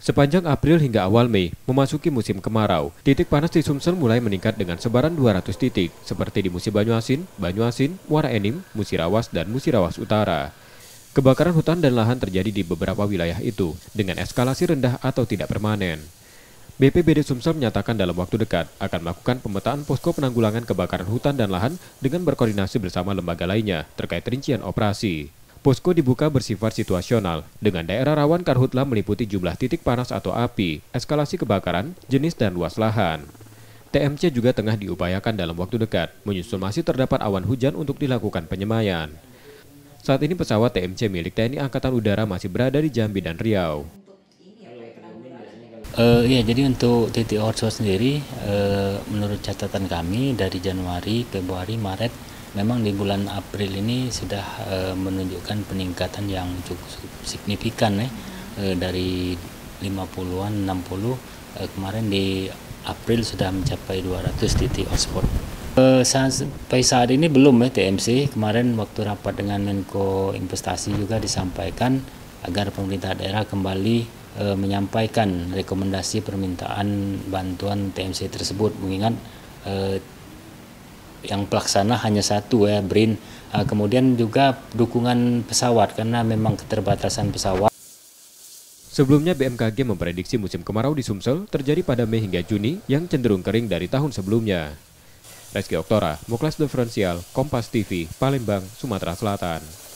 Sepanjang April hingga awal Mei, memasuki musim kemarau, titik panas di Sumsel mulai meningkat dengan sebaran 200 titik, seperti di Musi Banyuasin, Muara Enim, Musirawas, dan Musirawas Utara. Kebakaran hutan dan lahan terjadi di beberapa wilayah itu, dengan eskalasi rendah atau tidak permanen. BPBD Sumsel menyatakan dalam waktu dekat akan melakukan pemetaan posko penanggulangan kebakaran hutan dan lahan dengan berkoordinasi bersama lembaga lainnya terkait rincian operasi. Posko dibuka bersifat situasional, dengan daerah rawan karhutla meliputi jumlah titik panas atau api, eskalasi kebakaran, jenis dan luas lahan. TMC juga tengah diupayakan dalam waktu dekat, menyusul masih terdapat awan hujan untuk dilakukan penyemayan. Saat ini pesawat TMC milik TNI Angkatan Udara masih berada di Jambi dan Riau. Ya, jadi untuk titik hotspot sendiri, menurut catatan kami dari Januari, Februari, Maret, memang di bulan April ini sudah menunjukkan peningkatan yang cukup signifikan ya, dari 50-an, 60, kemarin di April sudah mencapai 200 titik hotspot. Sampai saat ini belum ya TMC, kemarin waktu rapat dengan Menko Investasi juga disampaikan agar pemerintah daerah kembali menyampaikan rekomendasi permintaan bantuan TMC tersebut, mengingat yang pelaksana hanya satu ya, BRIN. Kemudian juga dukungan pesawat karena memang keterbatasan pesawat. Sebelumnya BMKG memprediksi musim kemarau di Sumsel terjadi pada Mei hingga Juni yang cenderung kering dari tahun sebelumnya. Reski Oktora, Muklas Diferensial, Kompas TV, Palembang, Sumatera Selatan.